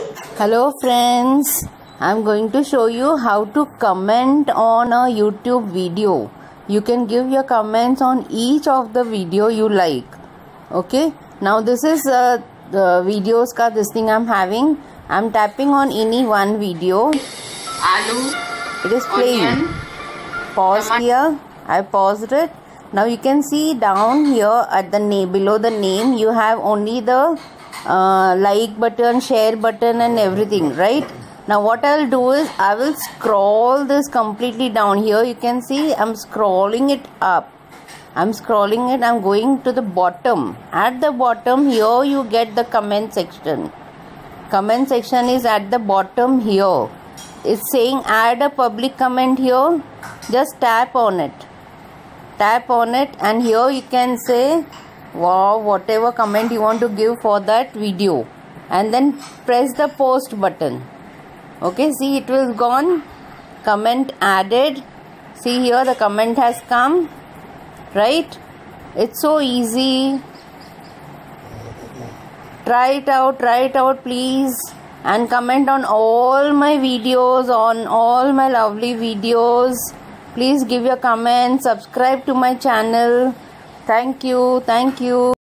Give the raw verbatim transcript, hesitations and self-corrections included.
Hello friends, I'm going to show you how to comment on a YouTube video. You can give your comments on each of the video you like. Okay, now this is uh, the videos ka this thing I'm having. I'm tapping on any one video. Aloo, it is playing. onion, Pause tomato. here. I paused it. Now you can see down here at the name, below the name, you have only the uh, like button, share button and everything, right? Now what I'll do is I will scroll this completely down. Here you can see I'm scrolling it up. I'm scrolling it. I'm going to the bottom. At the bottom here you get the comment section. Comment section is at the bottom here. It's saying add a public comment here. Just tap on it. Tap on it and here you can say wow, whatever comment you want to give for that video, and then press the post button. Okay, see it will gone. Comment added. See here the comment has come, right? It's so easy. Try it out, try it out please, and comment on all my videos, on all my lovely videos. Please give your comments, subscribe to my channel. Thank you, thank you.